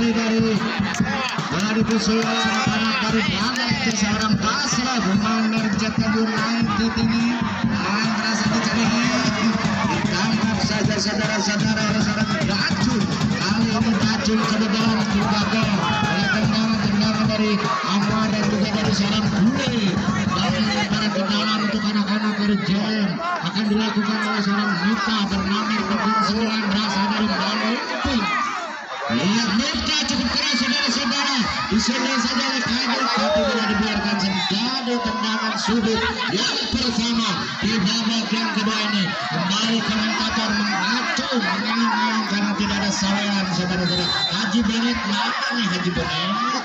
dari Kusulan dari Banak ke seorang Basra Komander Jatibur naik di tinggi main terasa dicari ditangkap saja saudara-saudara oleh seorang Dacun. Kali ini Dacun ke dalam dibaga oleh tendangan dari Amar dan juga dari seorang Bule dan para tendangan untuk anak-anak dari JM akan dilakukan oleh seorang Mita bernama Pekun 9 berasal dari Maluku. Lihat Mita cukup keras saudara-saudara, disini saja oleh Kadir tapi tidak dibiarkan menjadi tendangan sudut yang pertama di babak yang kedua ini. Kembali komentator mengacu mengenang karena tidak ada sawean saudara-saudara. Haji Benet mana nih Haji Benet?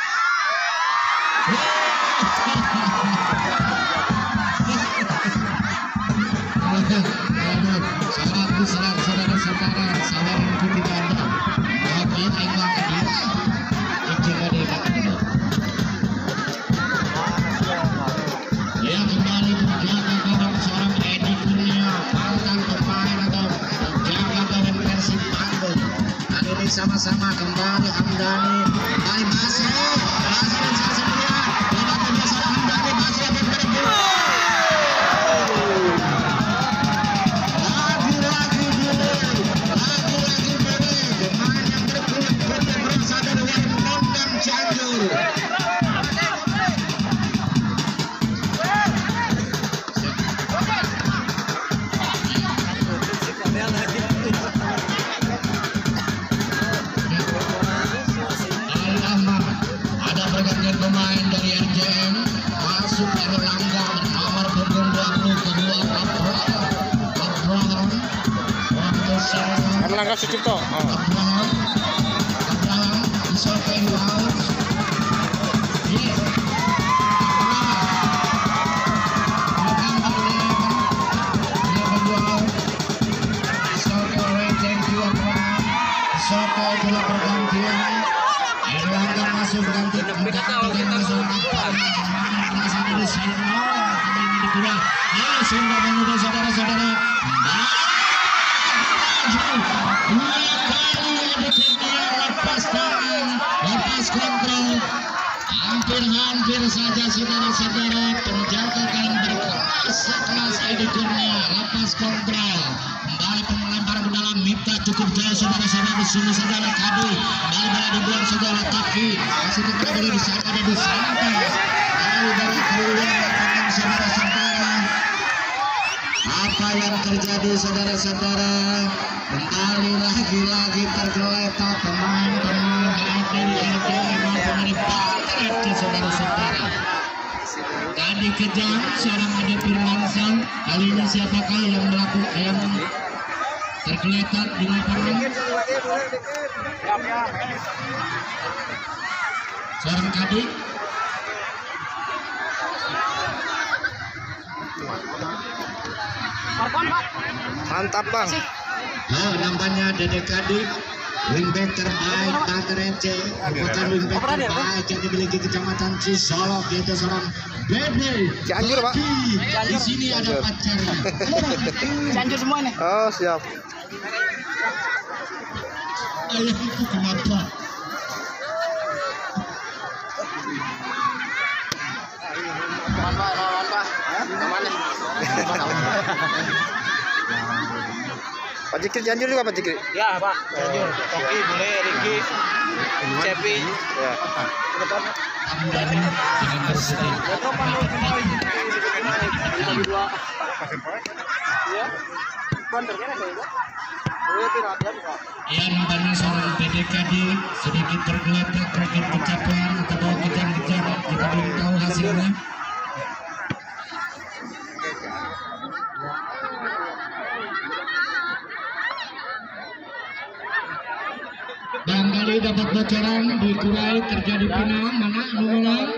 Sangat diserang saudara-saudara, sawean pun tidak ada. Ya kembali menjaga gawang seorang Edi Kurnia mantan pemain atau penjaga gawang Persib Bandung. Kali ini sama-sama kembali Hamdani kembali Basri dan Saskia dapat biasa Hamdani Basri pemain dari RJM masuk Erlangga Amar punggung 20 kedua Abraham Erlangga Sucipto Abraham disokai laut pergantian Erlangga masuk ganti saudara-saudara lepas kontrol hampir saja saudara-saudara penjaga gawang berkelas sekelas Edi Kurnia lepas kontrol kembali pengelempar ke dalam Mita cukup jauh saudara-saudara di sini saudara Kadi kembali dibuang saudara Taki masih terjadi di sana ada di sana kali dari keluar lapangan saudara-saudara. Apa yang terjadi saudara-saudara? Kembali lagi tergeletak pemain-pemain dari RJM maupun dari saudara-saudara. Tadi kejar seorang Ade Firmansyah. Kali ini siapakah yang melakukan yang tergeletak di lapangan? Seorang Kadek. Mantap bang. Oh, nampaknya Dede Kadek wingback terbaik Banten FC, merupakan wingback terbaik yang dimiliki Kecamatan Cisolok, yaitu seorang Bebe Cianjur pak. Di sini ada pacarnya. Cianjur semua nih. Oh siap. Ayah itu kenapa? Pak Jikri Cianjur juga Pak Jikri? Ya Pak, Cianjur. Toki, Bule, Riki, Cepi. Ya. Hamdani dengan bersedih. Ya, nampaknya seorang PDKD sedikit tergeletak terakhir kecapean atau kejar-kejar, kita belum tahu hasilnya. Dan kali dapat bocoran dikurai terjadi final mana mulai?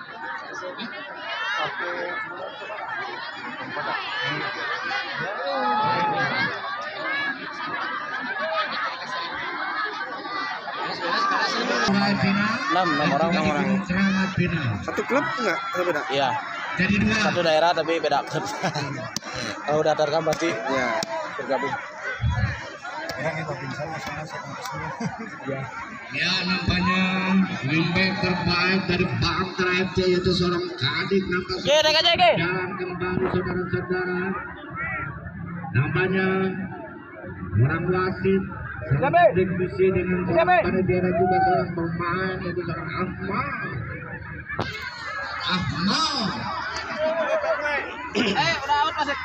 Enam orang. Satu klub enggak? Atau beda? Iya. Jadi dua. Satu daerah tapi beda klub. Kalau udah terekam pasti Ya, bergabung. Ya, nampaknya wingback terbaik dari Panther FC yaitu seorang Kadek nampaknya jalan kembali saudara-saudara. Nampaknya orang wasit berdiskusi dengan seorang panitia dan juga seorang pemain yaitu seorang Ahmad. Udah out masuk.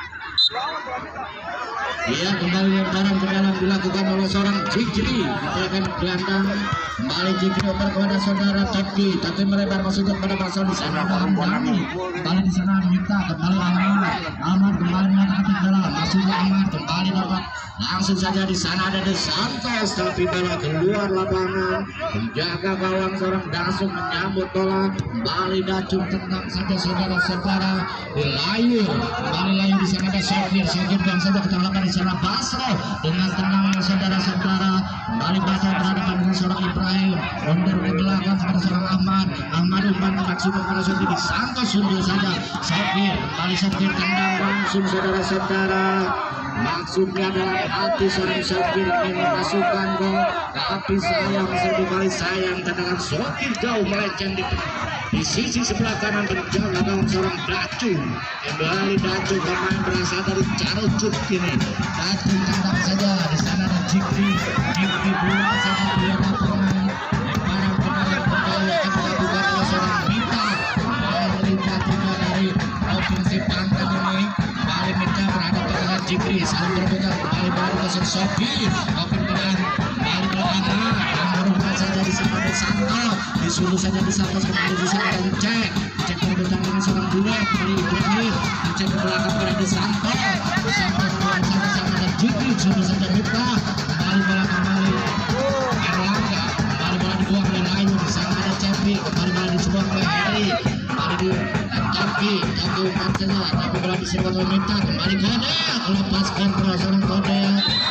Iya, kembali lemparan ke dalam dilakukan oleh seorang Jikri. Kita akan gelandang kembali Jikri oper kepada saudara Toki, tapi melebar masuk kepada pasal di sana. Kembali di sana minta kembali Ahmad kembali mengatakan ke dalam masuknya Ahmad kembali dapat langsung saja di sana ada De Santos, tapi bola keluar lapangan. Penjaga gawang seorang Dasuk menyambut bola kembali Dacung tendang saja saudara-saudara dilayur kembali layur di sana ada Sofir dan saja kita lakukan di sana Basro dengan tenang saudara-saudara kembali Basro berhadapan dengan seorang Ibrahim mundur ke belakang kepada seorang Ahmad umpan maksud kepada Sofir di Santos sundul saja Sofir kembali Sofir tendang langsung saudara-saudara maksudnya dalam hati seorang Sofir ingin memasukkan gol tapi sayang tendangan Sofir jauh melenceng di sisi sebelah kanan berjaga gawang seorang Dacung kembali Dacung pemain berasal dari Carucuk ini Dacung tendang saja di sana ada Jikri buang saja dia lapangan lemparan kedalam kembali akan dilakukan oleh seorang Mita juga dari provinsi Banten ini kembali Mita berhadapan dengan Jikri saling berpegang kembali baru ke Sofir Sofir pedang kembali ke Ahmad saja di sana ada Santo disuruh saja di Santos kembali di sana dan cek berpegang dengan seorang bule kembali Ibrahim cek ke belakang pada di Santo buang saja sama ada Jikri suruh saja Mita kembali bola kembali Erlangga kembali bola dibuang oleh Ayu di sana ada Cepi kembali bola dibuang oleh Heri kembali di Cepi umpan saja tapi bola diserang oleh Mita kembali Kode lepas kontrol seorang Kode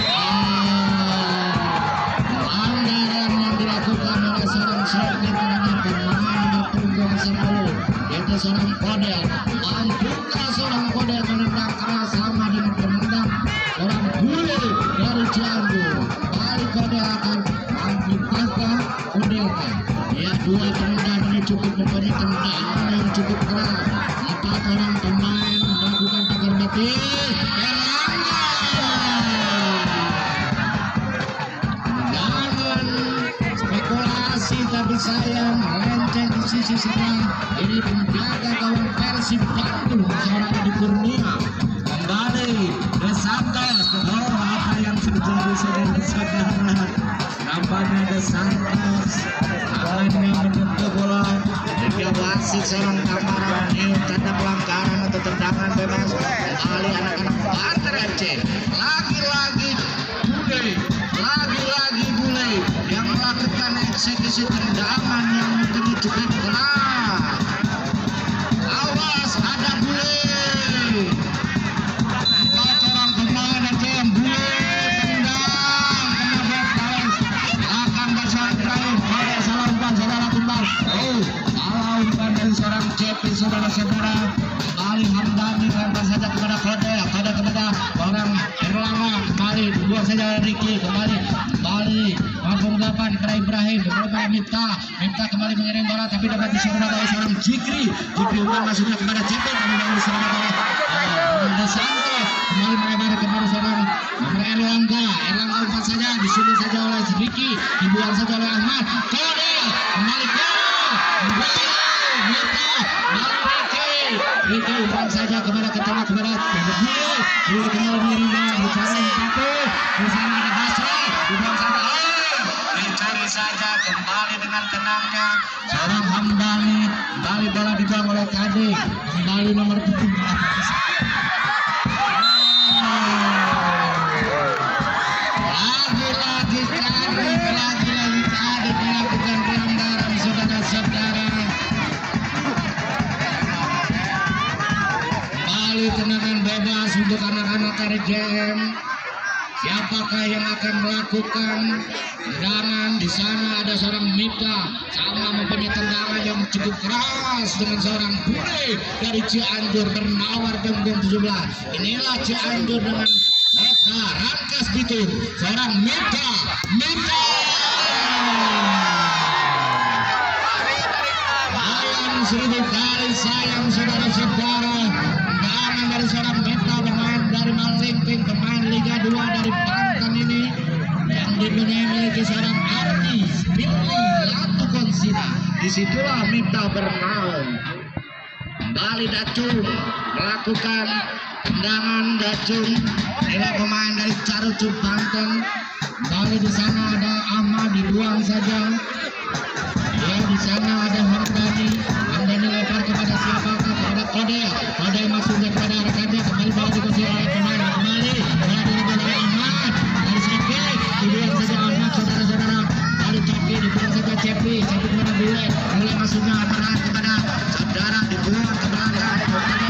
pelanggaran yang dilakukan oleh seorang Sofir terhadap pemain berpunggung 10 yaitu seorang Kode mampukah seorang Kode menendang keras sama dengan penendang seorang bule dari Cianjur kembali Kode akan mampukah Kode ya dua penendang ini cukup memberi tendangan yang cukup keras 4 orang pemain melakukan pagar batin tapi sayang melenceng di sisi sebelah ini penjaga gawang Persib Bandung seorang Edi Kurnia kembali De Santos apa yang terjadi saudara-saudara nampaknya De Santos hanya menyentuh bola hingga wasit seorang Kamaran ini tanda pelanggaran atau tendangan bebas kembali anak-anak Panther FC lagi-lagi bule yang melakukan eksekusi tendangan yang mungkin cukup keras awas ada bule 4 orang pemain aja yang bule tendang akan bersama Ibrahim pada salah umpan saudara kembali salah umpan dari seorang Cepi saudara-saudara kembali Hamdani lempar saja kepada Kode kepada orang Erlangga kembali buang saja Ricky kembali mampu menggapan kepada Ibrahim beberapa Mita kembali mengirim bola tapi dapat diserang oleh seorang Jikri umpan masuknya kepada Cepi kembali diserang oleh De Santos kembali melebar kepada seorang Erlangga umpan saja disuruh saja oleh Ricky dibuang saja oleh Ahmad Kode kembali Ricky umpan saja kepada ketengah kepada Bule kembali mengirim bola di sana ada Basro dibuang saja dicari saja kembali dengan tenangnya seorang Hamdani kembali bola dibuang oleh Kadek kembali nomor 7 lagi-lagi Kadek melakukan pelanggaran saudara-saudara kembali tendangan bebas untuk anak-anak RJM. Siapakah yang akan melakukan tendangan? Di sana ada seorang Mita sama mempunyai tendangan yang cukup keras dengan seorang bule dari Cianjur bernawar punggung 17. Inilah Cianjur dengan Eka rangkas gitu seorang Mika sayang 1000 kali sayang saudara-saudara, tendangan dari seorang Mika, pemain dari Malingping, pemain Liga 2 dari Banten ini yang dimiliki seorang artis Billy Latukonsina. Disitulah Mika bermain. Kembali Dacung melakukan tendangan. Dacung inilah pemain dari Carucuk Banten. Kembali di sana ada Ahmad, dibuang saja. Ya, di sana ada Hamdani lempar kepada siapa? Kepada Kode maksudnya kepada rekannya. Kembali bola dikuasai oleh pemain. Kembali bola direbut oleh Ahmad dari Cepi, dibuang saja Ahmad saudara-saudara. Kali Cepi dibuang saja Cepi kepada Bule maksudnya berat kepada saudara, dibuang ke belakang kepada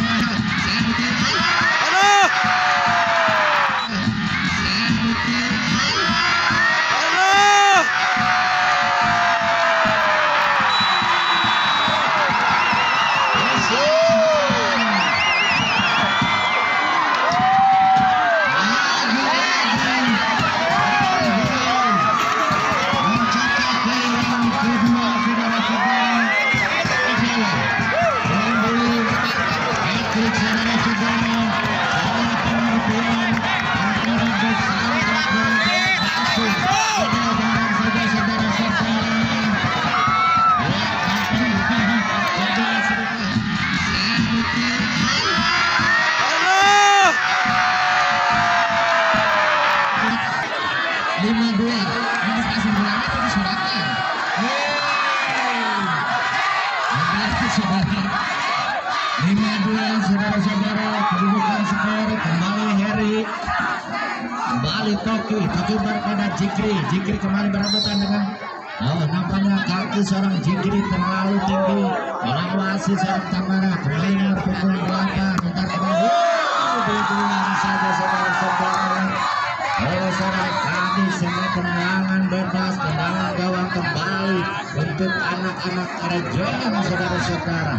saudara-saudara, kedudukan skor kembali Heri, kembali Toki pada Jikri kembali berebutan dengan nampaknya kaki seorang Jikri terlalu tinggi mengawasi seorang Tamara. Kembali pukul 8 bentar kembali dibuang saja saudara-saudara oleh seorang kami. Semua tendangan bebas, tendangan gawang kembali untuk anak-anak Rejem saudara-saudara.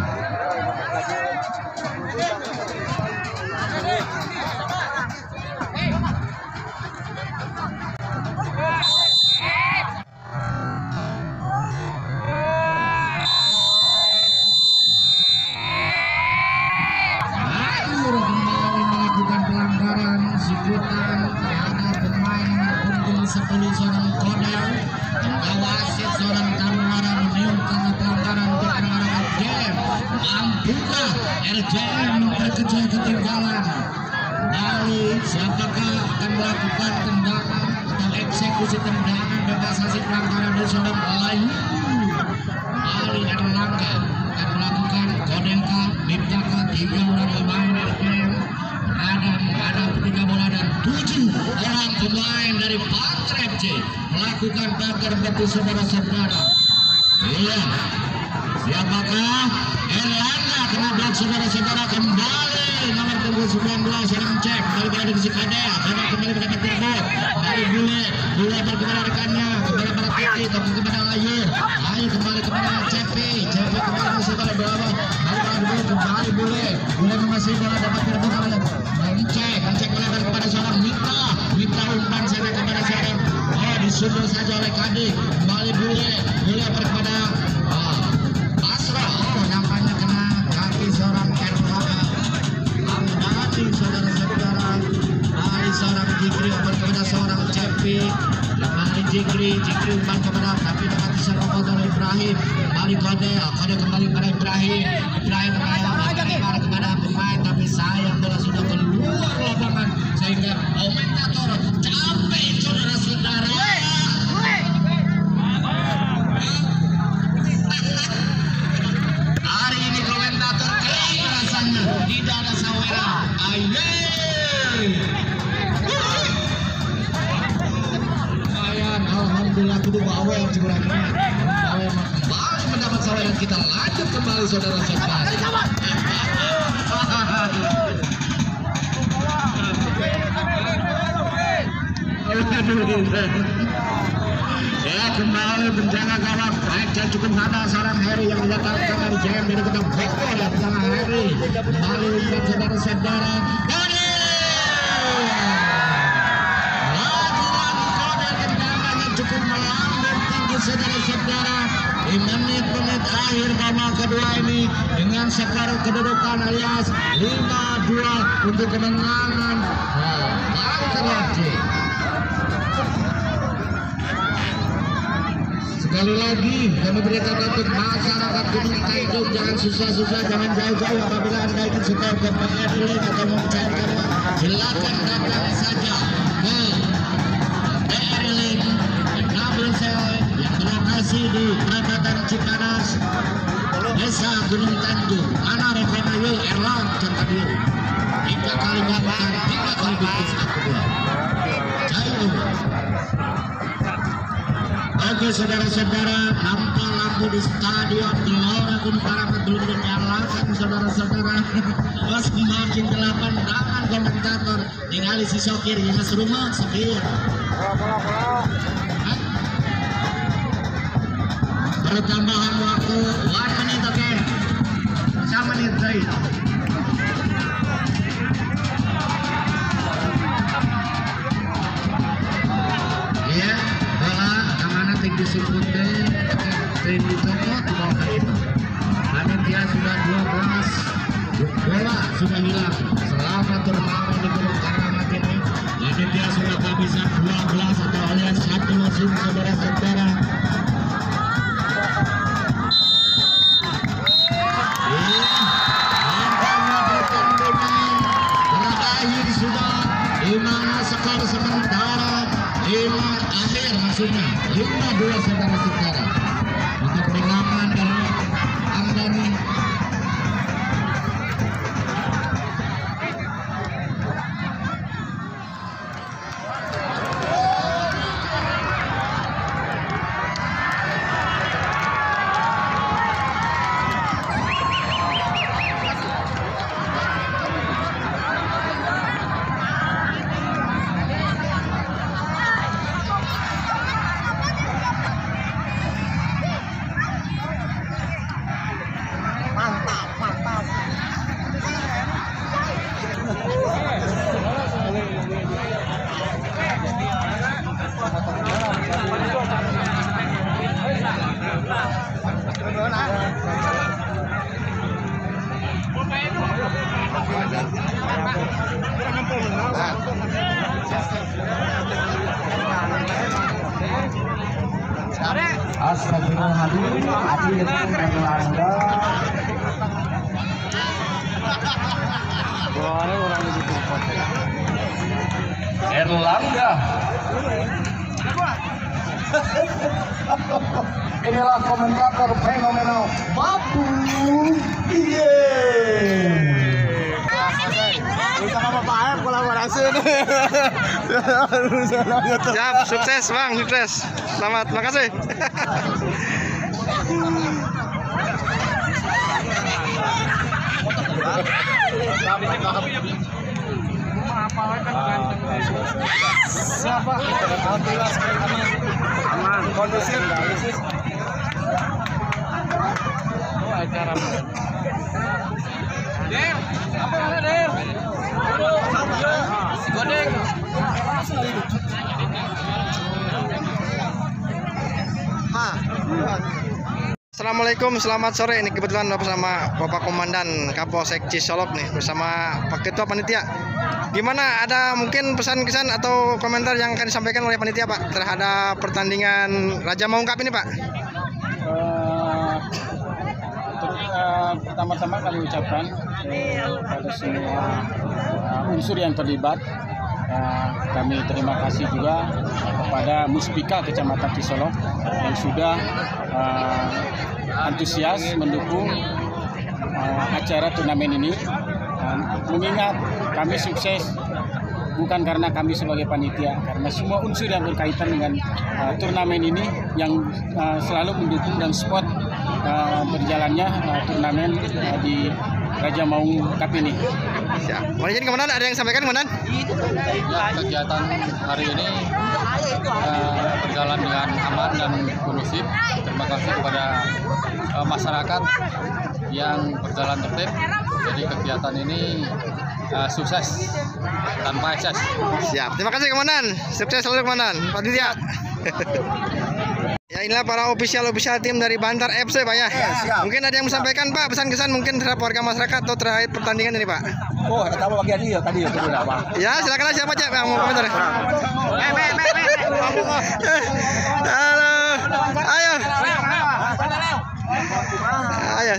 Seorang Kodel mengawasi seorang Tamara meniup karena pelanggaran untuk anak-anak RJM. Mampukah RJM memperkecil ketinggalan? Kembali siapakah akan melakukan tendangan atau eksekusi tendangan bebas hasil pelanggaran dari seorang Melayu? Kembali Erlangga akan melakukan Kodelka, Miptaka, 3 orang pemain RJM. Ada 3 bola dan 7 orang pemain dari Banten FC melakukan bakar batu saudara-saudara. Iya, siapakah? Erlangga kena blok saudara-saudara. Kembali nomor punggung 19 seorang cek kembali pada divisi Kadea, kembali pada Tirbo, kembali Bule berkepada rekannya, kembali pada Titi, kepada Layu kembali kepada Cepi kembali masih pada bawah, kembali Bule masih bola dapat direbut oleh Mencek melebar kepada seorang Mita umpan saja kepada seorang disundul saja oleh Kadi. Kembali Bule kepada Asra. Nampaknya kena kaki seorang Erlangga. Hamdani saudara-saudara. Kembali seorang Jikri umpan kepada seorang Cepi. Kembali Jikri umpan kepada tapi dapat diserobot oleh Ibrahim. Kembali Kode kembali kepada Ibrahim kepada pemain, tapi sayang bola sudah keluar lapangan sehingga komentator capek saudara-saudara. Hari ini komentator kering rasanya, tidak ada saweran. Alhamdulillah kudu bawa yang sebenarnya kembali mendapat saweran. Kita lanjut kembali saudara-saudara. Ya, kembali penjaga gawang baik dan cukup ada seorang Heri yang didatangkan dari JM dari kita Beko ya penjaga Heri. Kembali umpan saudara-saudara. di menit-menit akhir babak kedua ini dengan skor kedudukan alias 5-2 untuk kemenangan Bangka Aceh. Sekali lagi kami beritahu untuk masyarakat Gunung Tanjung, jangan susah-susah, jangan jauh-jauh. Apabila Anda ingin setor ke PRL atau mau mencari uang, silakan datang saja ke PRL yang berlokasi di Perapatan Cipanas, Desa Gunung Tanjung, mana Rekonayo Erlang Cakadir. 3 kali makan, 3 kali bungkus kedua. Oke saudara-saudara, nampak lampu di stadion Gelora Gunung Karamat belum dinyalakan saudara-saudara. Masih margin 8 tangan komentator ningali si Sokir yang serumah Sokir. Pertambahan waktu 1 menit, oke. 1 menit baik. Ya, bola amanah tinggi sebutnya tinggi coklat di bawah itu. Panitia sudah 12, bola sudah hilang selama turnamen di Gunung Karamat ini. Panitia sudah kehabisan 12 atau alias 1 musim saudara-saudara. Berakhir sudah di mana skor sementara 5 akhir maksudnya 5-2 saudara-saudara untuk kemenangan dari Andani. Astagfirullahaladzim, akhirnya Erlangga. Erlangga. Inilah komentator fenomenal Bapu. Kolaborasi ini. Siap, sukses Bang, sukses. Selamat, makasih. Siapa? Aman, kondusif. Oh, acara. Der, apa ada Der? Si Godeng. Assalamualaikum, selamat sore. Ini kebetulan bersama Bapak Komandan Kapolsek Cisolok nih, bersama Pak Ketua Panitia. Gimana, ada mungkin pesan-kesan atau komentar yang akan disampaikan oleh Panitia Pak terhadap pertandingan Raja Maung Cup ini Pak? Pertama-tama kami ucapkan kepada semua unsur yang terlibat. Kami terima kasih juga kepada Muspika Kecamatan Cisolok yang sudah antusias mendukung acara turnamen ini. Mengingat kami sukses bukan karena kami sebagai panitia, karena semua unsur yang berkaitan dengan turnamen ini yang selalu mendukung dan support berjalannya turnamen di Raja Maung Cup ini. Siap. Mau izin Komandan, ada yang sampaikan Komandan? Ya, kegiatan hari ini berjalan dengan aman dan kondusif. Terima kasih kepada masyarakat yang berjalan tertib. Jadi kegiatan ini sukses tanpa ekses. Siap. Terima kasih Komandan. Sukses selalu Komandan. Panitia. Ya inilah para official tim dari Bantar FC Pak ya. siap. Mungkin ada yang menyampaikan Pak pesan kesan mungkin terhadap warga masyarakat atau terkait pertandingan ini Pak. Oh, ada tamu bagian ini tadi itu udah Bang. Ya silakan siapa cek yang mau komentar. Halo, ayo. Ayo,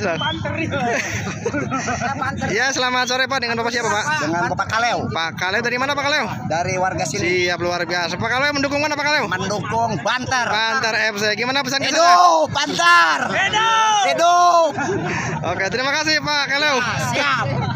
ya selamat sore Pak, dengan Bapak siapa Pak? Dengan Bapak Kaleo Pak Kaleo dari mana Pak Kaleo? dari warga sini Siap luar biasa. Pak Kaleo mendukung mana Pak Kaleo? mendukung Bantar. Bantar FC. Gimana pesan kesan? Hidup Bantar. Hidup. Oke, terima kasih Pak Kaleo. Siap.